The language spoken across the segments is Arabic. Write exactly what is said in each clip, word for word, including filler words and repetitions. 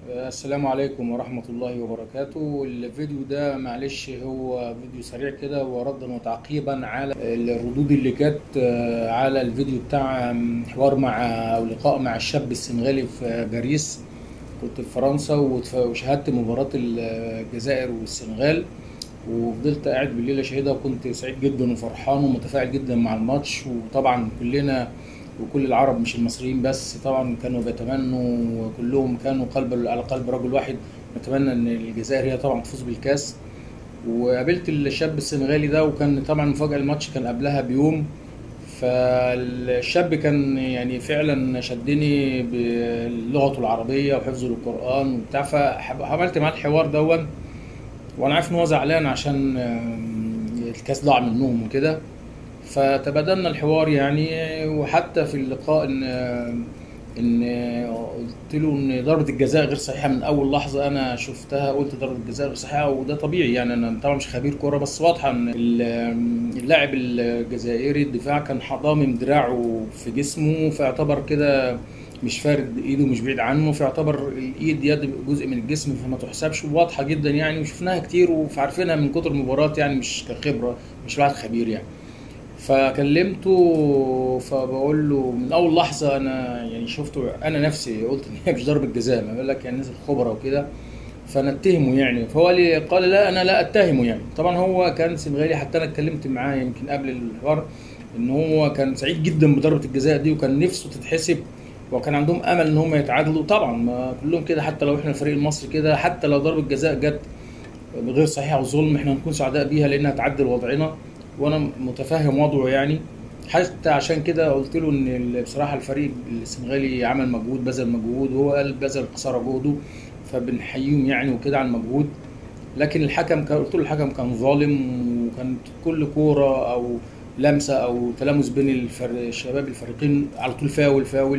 السلام عليكم ورحمة الله وبركاته. الفيديو ده معلش هو فيديو سريع كده وردا وتعقيبا على الردود اللي كانت على الفيديو بتاع حوار مع أو لقاء مع الشاب السنغالي في باريس. كنت في فرنسا وشاهدت مباراة الجزائر والسنغال، وفضلت قاعد بالليل اشاهدها، وكنت سعيد جدا وفرحان ومتفاعل جدا مع الماتش. وطبعا كلنا وكل العرب مش المصريين بس طبعا كانوا بيتمنوا، وكلهم كانوا قلب على قلب رجل واحد، نتمنى ان الجزائر هي طبعا تفوز بالكاس. وقابلت الشاب السنغالي ده، وكان طبعا مفاجأة الماتش كان قبلها بيوم. فالشاب كان يعني فعلا شدني بلغته العربية وحفظه للقرآن وبتاع، فعملت معاه الحوار دون. وانا عارف ان هو زعلان عشان الكاس ضاع منهم وكده، فتبادلنا الحوار يعني. وحتى في اللقاء ان ان قلت له ان ضربه الجزاء غير صحيحه من اول لحظه انا شفتها، قلت ضربه الجزاء غير صحيحه، وده طبيعي يعني. انا طبعا مش خبير كوره، بس واضحه ان اللاعب الجزائري الدفاع كان ضامم دراعه في جسمه، فاعتبر كده مش فارد ايده، مش بعيد عنه، فيعتبر الايد يد جزء من الجسم، فما تحسبش. واضحه جدا يعني، وشفناها كتير وعارفينها من كتر المباريات يعني، مش كخبره، مش واحد خبير يعني. فكلمته فبقول له من اول لحظه انا يعني شفته، انا نفسي قلت ان هي مش ضربه جزاء، ما بقول لك يعني ناس الخبراء وكده، فنتهمه يعني. فهو لي قال لا انا لا اتهمه يعني. طبعا هو كان سنغالي، حتى انا اتكلمت معاه يمكن قبل الحوار ان هو كان سعيد جدا بضربه الجزاء دي، وكان نفسه تتحسب، وكان عندهم امل ان هم يتعادلوا. طبعا ما كلهم كده، حتى لو احنا الفريق المصري كده، حتى لو ضربه جزاء جت غير صحيحه وظلم احنا هنكون سعداء بيها لانها تعدل وضعنا، وانا متفهم وضعه يعني. حتى عشان كده قلت له ان بصراحه الفريق السنغالي عمل مجهود، بذل مجهود، وهو قال بذل قصارى جهده، فبنحييهم يعني وكده على المجهود. لكن الحكم كان، قلت له الحكم كان ظالم، وكانت كل كوره او لمسه او تلامس بين الفر... الشباب الفريقين على طول فاول فاول.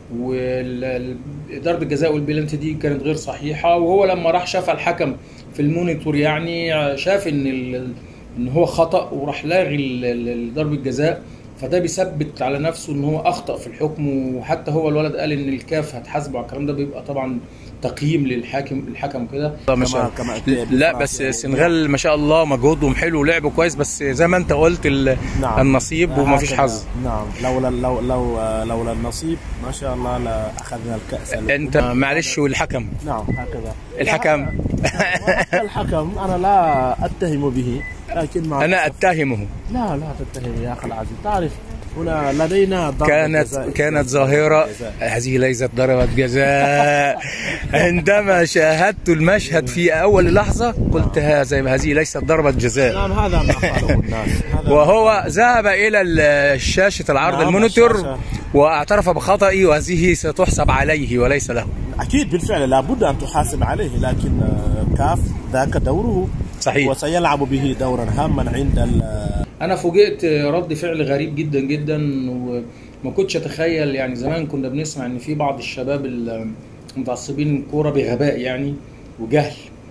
وضربه الجزاء والبلنتي دي كانت غير صحيحه. وهو لما راح شاف الحكم في المونيتور يعني شاف ان ال... ان هو خطأ، وراح لاغي ضربة الجزاء. فده بيثبت على نفسه ان هو اخطأ في الحكم. وحتى هو الولد قال ان الكاف هتحاسبه على الكلام ده، بيبقى طبعا تقييم للحاكم الحكم كده. ما شاء كما الله. لا بس السنغال ما شاء الله مجهودهم حلو ولعبوا كويس، بس زي ما انت قلت نعم النصيب وما فيش حظ. نعم، لولا لو لو لولا النصيب ما شاء الله لاخذنا الكأس. انت معلش، والحكم نعم هكذا الحكم الحكم انا لا اتهم به، لكن مع انا اتهمه. لا لا تتهم يا اخي العزيز. تعرف هنا لدينا ضربة كانت جزاء. كانت ظاهرة، هذه ليست ضربة جزاء. عندما شاهدت المشهد في أول لحظة قلت هذا هذه ليست ضربة جزاء. نعم هذا ما قاله الناس. وهو ذهب إلى شاشة العرض نعم المونيتور واعترف بخطئه، وهذه ستحسب عليه وليس له. أكيد بالفعل لابد أن تحاسب عليه، لكن كاف ذاك دوره صحيح، وسيلعب به دورا هاما عند ال... انا فوجئت رد فعل غريب جدا جدا، وما كنتش اتخيل يعني. زمان كنا بنسمع ان في بعض الشباب المتعصبين الكوره بغباء يعني وجهل،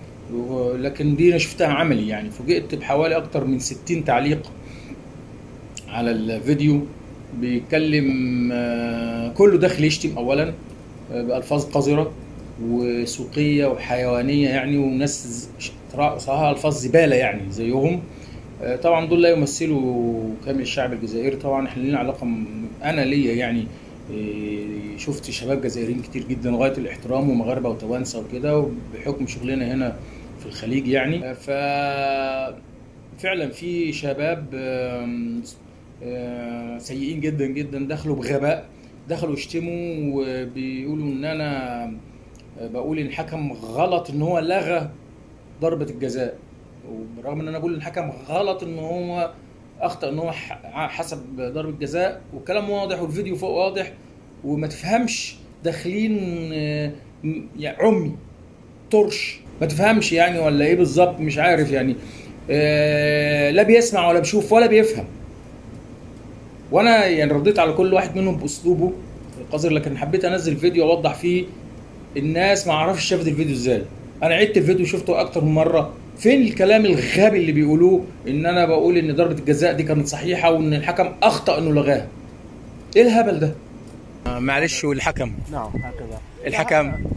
لكن دي انا شفتها عملي يعني. فوجئت بحوالي اكتر من ستين تعليق على الفيديو بيتكلم كله داخل يشتم اولا بالفاظ قذره وسوقيه وحيوانيه يعني، وناس صراحه الفاظ زباله يعني زيهم. طبعا دول لا يمثلوا كامل الشعب الجزائري. طبعا احنا لنا علاقه، انا ليا يعني شفت شباب جزائريين كتير جدا غايه الاحترام، ومغاربه وتوانسه وكده، بحكم شغلنا هنا في الخليج يعني. ف فعلا في شباب سيئين جدا جدا دخلوا بغباء، دخلوا يشتموا وبيقولوا ان انا بقول ان الحكم غلط ان هو لغى ضربه الجزاء، وبرغم ان انا بقول الحكم غلط ان هو اخطا ان هو حسب ضربه جزاء، والكلام واضح والفيديو فوق واضح. وما تفهمش داخلين يعني عمي طرش، ما تفهمش يعني ولا ايه بالظبط، مش عارف يعني. لا بيسمع ولا بيشوف ولا بيفهم. وانا يعني رديت على كل واحد منهم باسلوبه القذر، لكن حبيت انزل فيديو اوضح فيه. الناس ما اعرفش شافت الفيديو ازاي. انا عدت الفيديو شفته اكتر من مره. فين الكلام الغبي اللي بيقولوه ان انا بقول ان ضربه الجزاء دي كانت صحيحه وان الحكم اخطا انه لغاها؟ ايه الهبل ده؟ معلش، والحكم نعم هكذا الحكم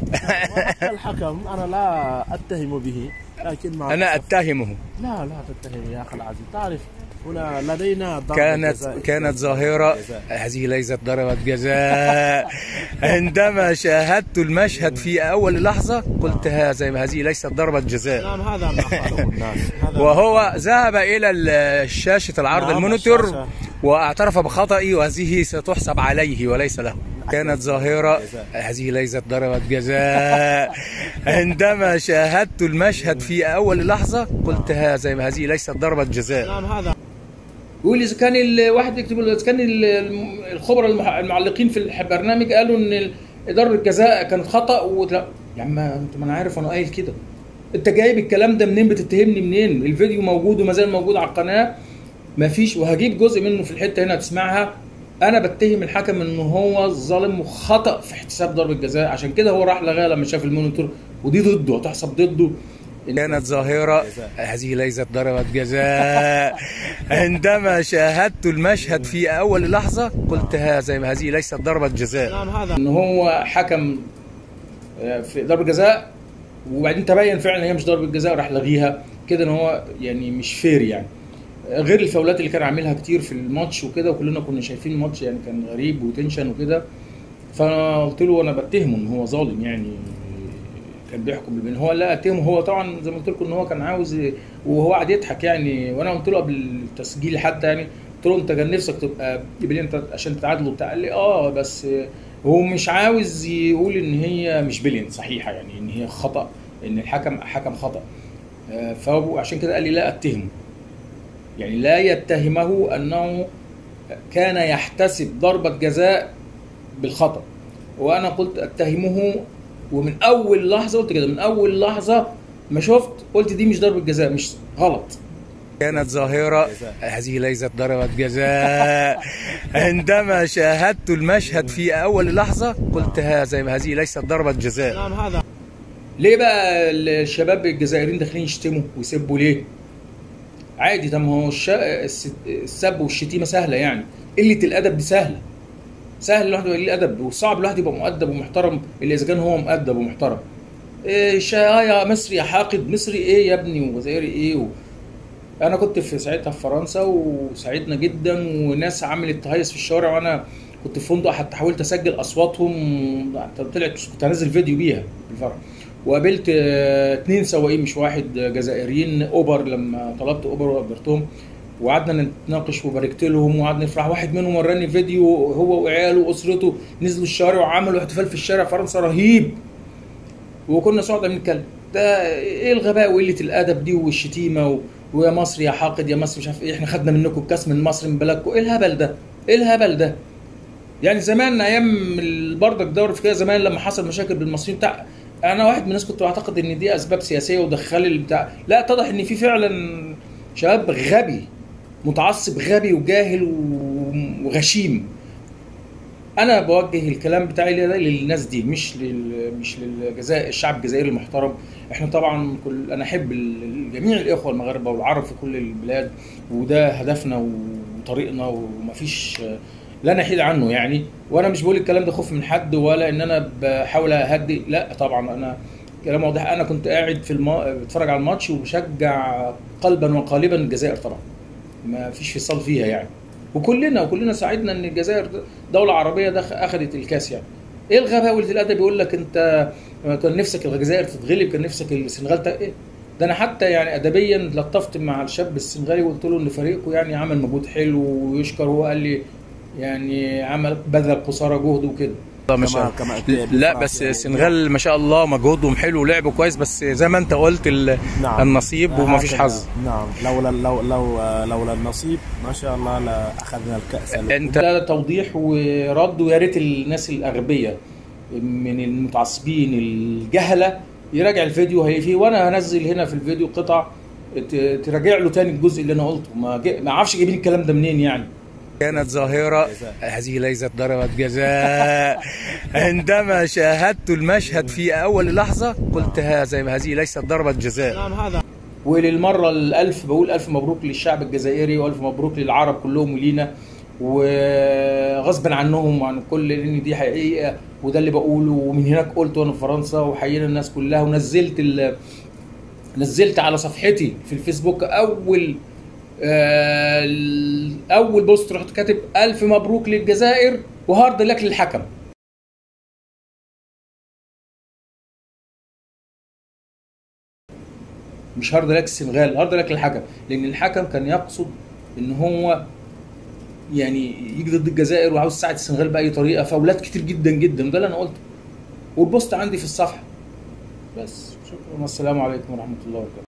وحتى الحكم انا لا اتهم به، لكن مع انا اتهمه. لا لا تتهم يا اخي العزيز، تعرف هنا لدينا ضربة كانت جزاء. كانت ظاهرة، هذه ليست ضربة جزاء. عندما شاهدت المشهد في أول لحظة قلت هذا هذه ليست ضربة جزاء. نعم هذا ما فعله الناس. وهو ذهب إلى شاشة العرض نعم المونيتور الشاشة. واعترف بخطئه، وهذه ستحسب عليه وليس له. كانت ظاهرة، هذه ليست ضربة جزاء. عندما شاهدت المشهد في أول لحظة قلت هذا هذه ليست ضربة جزاء. نعم هذا يقول اذا كان الواحد يكتب اذا كان الخبراء المعلقين في البرنامج قالوا ان ضربه الجزاء كانت خطا، ولا يا عم انت ما انا عارف انا قايل كده، انت جايب الكلام ده منين؟ بتتهمني منين؟ الفيديو موجود وما زال موجود على القناه، مفيش، وهجيب جزء منه في الحته هنا تسمعها. انا بتهم الحكم ان هو ظالم وخطا في احتساب ضربه جزاء، عشان كده هو راح لغايه لما شاف المونيتور، ودي ضده هتحسب ضده. كانت ظاهرة، هذه ليست ضربة جزاء. عندما شاهدت المشهد في أول لحظة قلت هذا هذه ليست ضربة جزاء. نعم هذا إن هو حكم في ضربة جزاء وبعدين تبين فعلا هي مش ضربة جزاء وراح لغيها كده، إن هو يعني مش فير يعني، غير الفاولات اللي كان عاملها كتير في الماتش وكده، وكلنا كنا شايفين الماتش يعني كان غريب وتنشن وكده. فأنا قلت له أنا بتهمه إن هو ظالم يعني، كان بيحكم بالبين. هو لا اتهمه، هو طبعا زي ما قلت لكم ان هو كان عاوز، وهو قاعد يضحك يعني. وانا قلت له قبل التسجيل حتى يعني، قلت له انت كان نفسك تبقى بلين عشان تتعادلوا بتاع، قال لي اه بس هو مش عاوز يقول ان هي مش بلين صحيحه يعني، ان هي خطا، ان الحكم حكم خطا. فهو عشان كده قال لي لا اتهمه، يعني لا يتهمه انه كان يحتسب ضربه جزاء بالخطا. وانا قلت اتهمه، ومن اول لحظه قلت كده، من اول لحظه ما شفت قلت دي مش ضربه جزاء، مش غلط. كانت ظاهرة، هذه ليست ضربة جزاء. عندما شاهدت المشهد في اول لحظه قلت هذا هذه ليست ضربة جزاء. نعم هذا ليه بقى الشباب الجزائريين داخلين يشتموا ويسبوا ليه؟ عادي، طب ما هو السب والشتيمه سهله يعني، قله الادب دي سهله. سهل الواحد يبقى ليه ادب، والصعب الواحد يبقى مؤدب ومحترم اللي اذا كان هو مؤدب ومحترم. إيه يا مصري يا حاقد، مصري ايه يا ابني وجزائري ايه و... انا كنت في ساعتها في فرنسا وساعدنا جدا، وناس عملت تهيص في الشوارع، وانا كنت في فندق حتى حاولت اسجل اصواتهم، طلعت كنت هنزل فيديو بيها بالفرق. وقابلت اتنين سواقين مش واحد جزائريين اوبر، لما طلبت اوبر وقابلتهم وقعدنا نتناقش وباركت لهم وقعدنا نفرح. واحد منهم وراني فيديو هو وعياله واسرته نزلوا الشارع وعملوا احتفال في الشارع فرنسا رهيب، وكنا سعداء بنتكلم. ده ايه الغباء وقله الادب دي والشتيمه و... ويا مصر يا حاقد يا مصر مش عارف ايه، احنا خدنا منكم الكاس من مصر من بلدكم، ايه الهبل ده؟ ايه الهبل ده؟ يعني زمان ايام برضك دور في كده زمان لما حصل مشاكل بالمصريين بتاع، انا واحد من الناس كنت بعتقد ان دي اسباب سياسيه ودخل البتاع، لا اتضح ان في فعلا شباب غبي متعصب غبي وجاهل وغشيم. انا بوجه الكلام بتاعي ده للناس دي، مش لل مش للجزائر، الشعب الجزائري المحترم. احنا طبعا كل انا احب جميع الاخوه المغاربه والعرب في كل البلاد، وده هدفنا وطريقنا ومفيش لا نحيد عنه يعني. وانا مش بقول الكلام ده خوف من حد ولا ان انا بحاول اهدي، لا طبعا انا كلام واضح. انا كنت قاعد في الم... بتفرج على الماتش وبشجع قلبا وقالبا الجزائر طبعا، ما فيش فصال فيها يعني، وكلنا وكلنا ساعدنا ان الجزائر دوله عربيه ده اخذت الكاس يعني. ايه الغباء واللي الادب يقول لك انت كان نفسك الجزائر تتغلب، كان نفسك السنغال ايه ده؟ انا حتى يعني ادبيا لطفت مع الشاب السنغالي وقلت له ان فريقه يعني عمل مجهود حلو ويشكر، هو قال لي يعني عمل بذل قصارى جهد وكده. كما كما لا بس السنغال ما شاء الله مجهودهم حلو ولعبوا كويس، بس زي ما انت قلت نعم. النصيب وما فيش حظ. نعم لولا لو لو لولا النصيب ما شاء الله لاخذنا الكاس. انت ده توضيح ورد، ويا ريت الناس الاغبياء من المتعصبين الجهله يراجع الفيديو هي فيه، وانا هنزل هنا في الفيديو قطع تراجع له تاني الجزء اللي انا قلته. ما ما اعرفش جايبين الكلام ده منين يعني. كانت ظاهرة، هذه ليست ضربة جزاء. عندما شاهدت المشهد في أول لحظة قلت هذا هذه ليست ضربة جزاء. نعم هذا. وللمرة الألف بقول ألف مبروك للشعب الجزائري وألف مبروك للعرب كلهم ولينا، وغصبا عنهم عن الكل، لان دي حقيقه وده اللي بقوله، ومن هناك قلت وانا في فرنسا وحيينا الناس كلها، ونزلت ال... نزلت على صفحتي في الفيسبوك اول آه اول بوست، رحت كاتب الف مبروك للجزائر وهارد لك للحكم. مش هارد لك السنغال، هارد لك للحكم، لان الحكم كان يقصد ان هو يعني يجي ضد الجزائر وعاوز يساعد السنغال باي طريقه، فاولات كتير جدا جدا، ده اللي انا قلته، والبوست عندي في الصفحه. بس شكرا والسلام عليكم ورحمه الله وبركاته.